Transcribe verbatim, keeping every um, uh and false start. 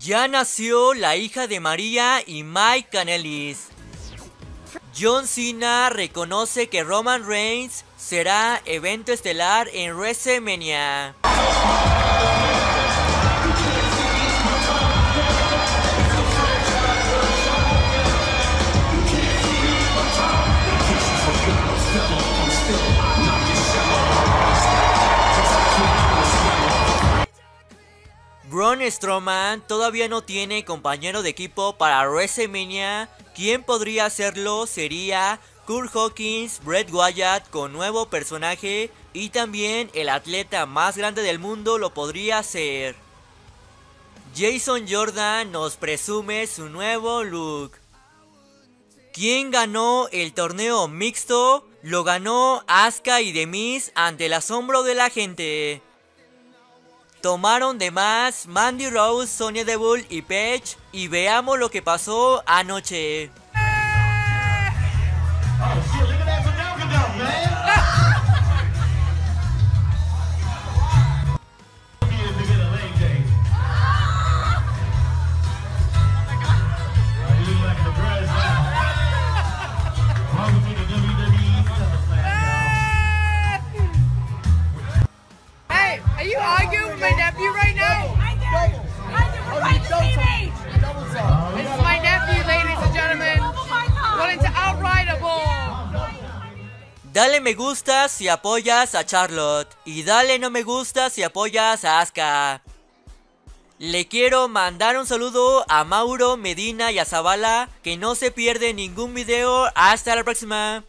Ya nació la hija de María y Mike Kanellis. John Cena reconoce que Roman Reigns será evento estelar en WrestleMania. Braun Strowman todavía no tiene compañero de equipo para WrestleMania. Quien podría hacerlo sería Kurt Hawkins, Bret Wyatt con nuevo personaje, y también el atleta más grande del mundo lo podría hacer. Jason Jordan nos presume su nuevo look. ¿Quién ganó el torneo mixto? Lo ganó Asuka y The Miz ante el asombro de la gente. Tomaron de más Mandy Rose, Sonya Deville y Paige, y veamos lo que pasó anoche. Hey, are you arguing with my nephew right now? I did. I did. We're fighting the teenage. This is my nephew, ladies and gentlemen. Wanting to outride a bull. Dale me gusta si apoyas a Charlotte, y dale no me gusta si apoyas a Asuka. Le quiero mandar un saludo a Mauro, Medina y a Zavala, que no se pierde ningún video. Hasta la próxima.